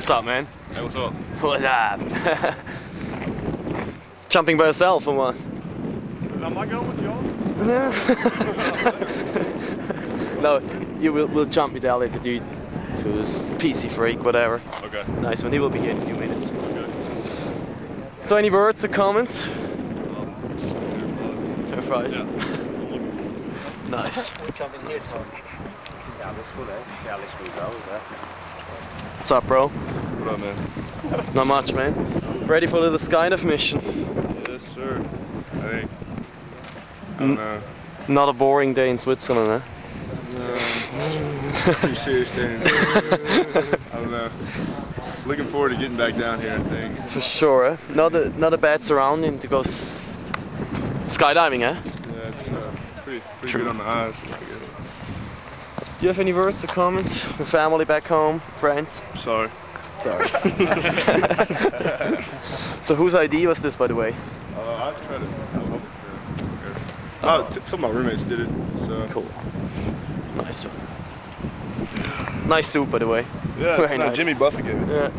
What's up, man? Hey, what's up? What's up? Jumping by yourself or what? Am I going with y'all? No, you will jump with Elliot, the dude who's PC freak, whatever. Okay. Nice one, he will be here in a few minutes. Okay. So any words or comments? Terrified. Yeah. Nice. Jumping here, so. What's up, bro? What up, man? Not much, man. Ready for a little Skydive mission? Yes, sir. I don't know. Not a boring day in Switzerland, eh? No. Pretty serious day. I don't know. Looking forward to getting back down here, I think. For sure, eh? Not a bad surrounding to go skydiving, eh? Yeah, it's pretty good on the eyes. I guess. Do you have any words or comments? Your family back home? Friends? Sorry. Sorry. So whose idea was this, by the way? I tried to. A couple of my roommates did it. So. Cool. Nice one. Nice suit, by the way. Yeah, it's very not nice. Jimmy Buffett gave it. Yeah.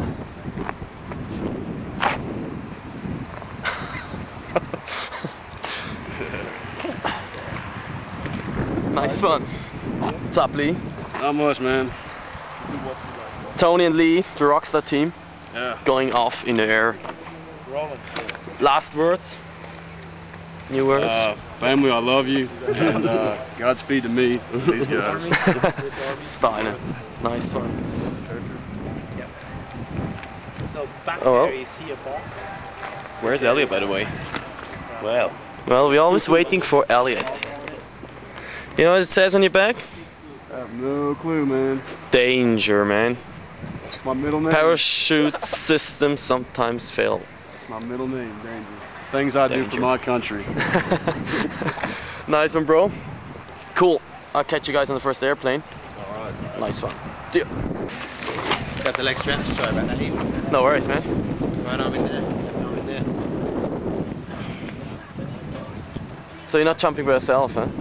Nice one. What's up, Lee? Not much, man. Tony and Lee, the Rockstar team, Yeah. going off in the air. Last words? New words? Family, I love you, and Godspeed to me, these guys. Steiner. Nice one. So back Oh, there you see a box. Where's Elliot, by the way? Well, we're always waiting for Elliot. You know what it says on your back? I have no clue, man. Danger, man. It's my middle name. Parachute systems sometimes fail. It's my middle name, Danger. Things I do for my country. Nice one, bro. Cool. I'll catch you guys on the first airplane. Alright. Nice one. Deal. Got the leg straps, sorry about that, Eve. No worries, man. Right arm in there, left arm in there. So you're not jumping by yourself, huh?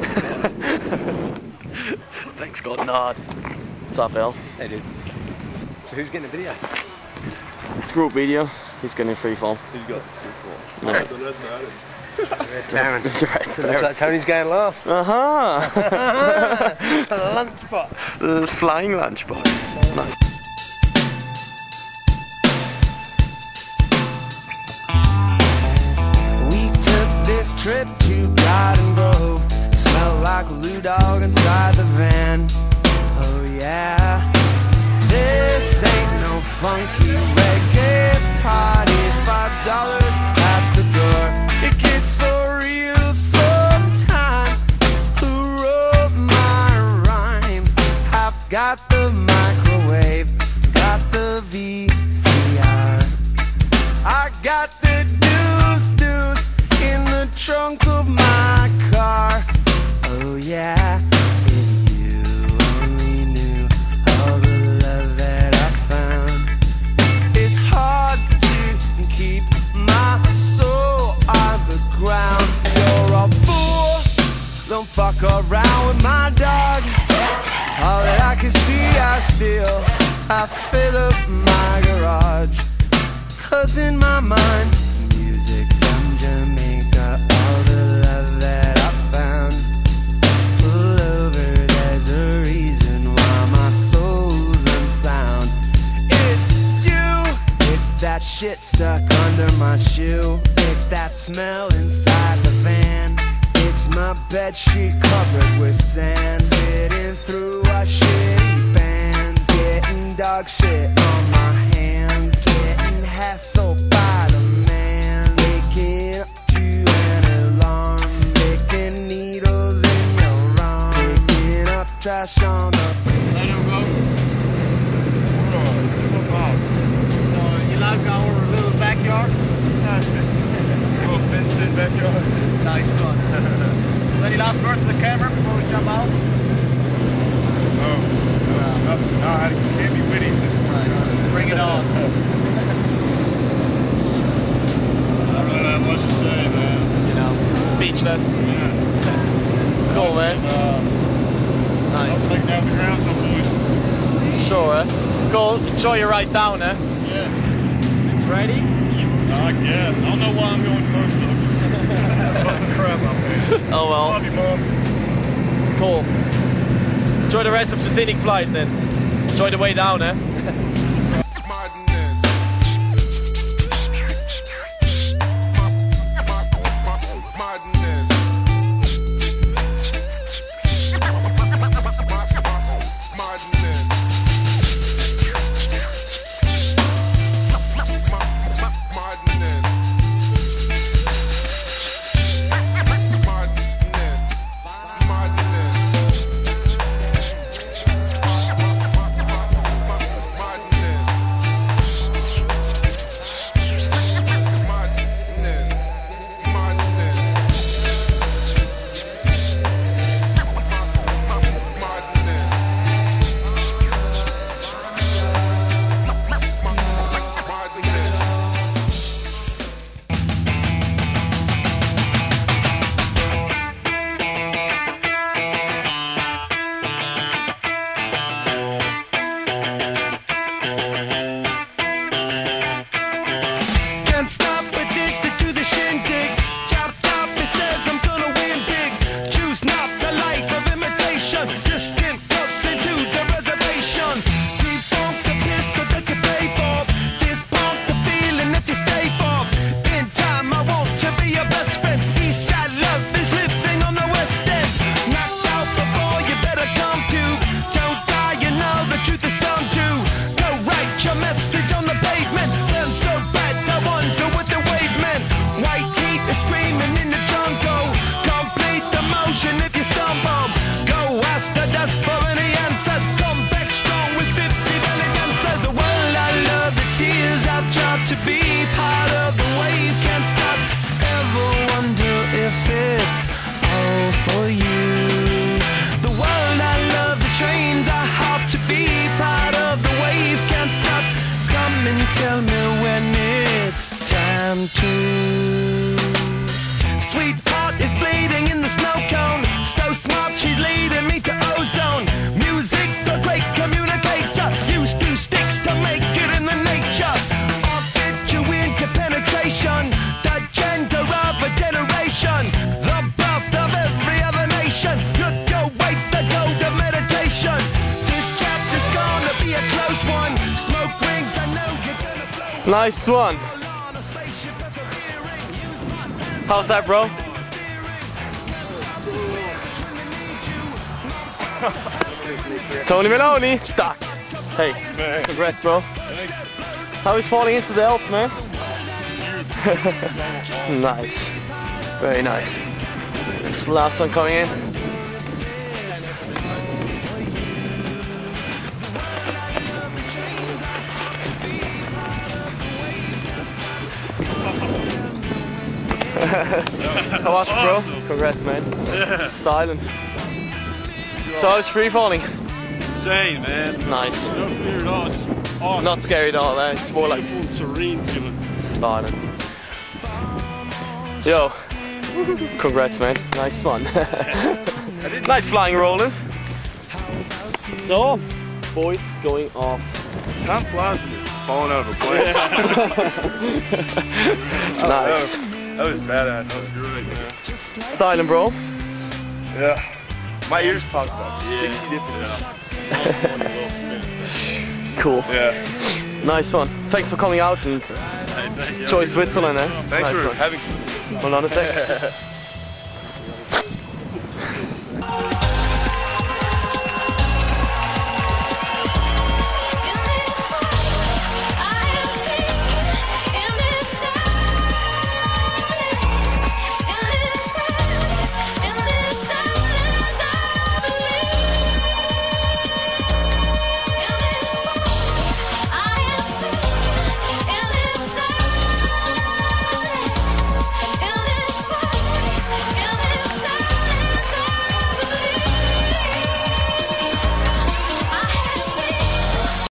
Thanks, God. Nod. What's up, El? Hey, dude. So who's getting the video? It's group video. He's getting free fall. He's got the sequel. No. The red matted. Darren. Direct. So it looks like Tony's going last. Aha! Lunchbox. The flying lunchbox. Nice. We took this trip to Garden Grove. Smelled like a blue dog inside the van. Oh yeah. This ain't no funky reggae party. $5 at the door. It gets so real sometimes. Who wrote my rhyme? I've got the microwave, got the VCR. I got the deuce in the trunk of my car. Oh yeah, if you only knew all the love that I found. It's hard to keep my soul on the ground. You're a fool, don't fuck around with my dog. All that I can see I steal. I fill up my garage. 'Cause in my mind, music from Jamaica, all the love that I found. Pull over, there's a reason why my soul's unsound. It's you, it's that shit stuck under my shoe. It's that smell inside the van. It's my bedsheet covered with sand. Sitting through a shitty band. Getting dog shit on my hands. Getting hassled by the man. Waking up to an alarm. Sticking needles in your arm. Picking up trash on the... Let him go. So you like our little backyard? Little fenced-in backyard. Nice one. So any last words to the camera before we jump out? No, I can't be witty at this point. Nice. Bring it on. I don't really have much to say, man. You know, speechless. Yeah. Cool, man. Nice. I'll take down the ground some point. Sure, eh? Cool. Enjoy your ride down, eh? Yeah. Ready? I guess. I don't know why I'm going first though. Fucking crap out there. Oh well. Love you, Mom. Cool. Enjoy the rest of the scenic flight then. Enjoy the way down, eh? To be part of the wave, can't stop. Ever wonder if it's all for you? The world I love, the trains I hop. To be part of the wave, can't stop. Come and tell me when it's time to. Sweetheart is bleeding in the snow cone. So smart, she's leading me to ozone. Music, the great communicator. Used two sticks to make it in the nature. The gender of a generation, the birth of every other nation. Look your way to go to meditation. This chapter's gonna be a close one. Smoke rings, I know you're gonna blow. Nice one. How's that, bro? Tony Meloni. Duck. Hey, congrats, bro. How is falling into the Alps, man? Nice, very nice. This last one coming in. How was it, bro? Congrats, man. Styling. So how's free falling? Insane, man. Nice. No fear at all. Just awesome. Not scary at all, man. It's more like serene feeling. styling. Yo, congrats, man. Nice fun. Nice flying, Roland. So, boys going off. Time flies when you're falling out of a plane. Nice. That was badass. That was great, man. Styling, bro. Yeah. My ears popped about 60 different. Cool. Yeah. Nice one. Thanks for coming out and enjoy Switzerland, eh? Thanks nice for one. having. Hold on a sec.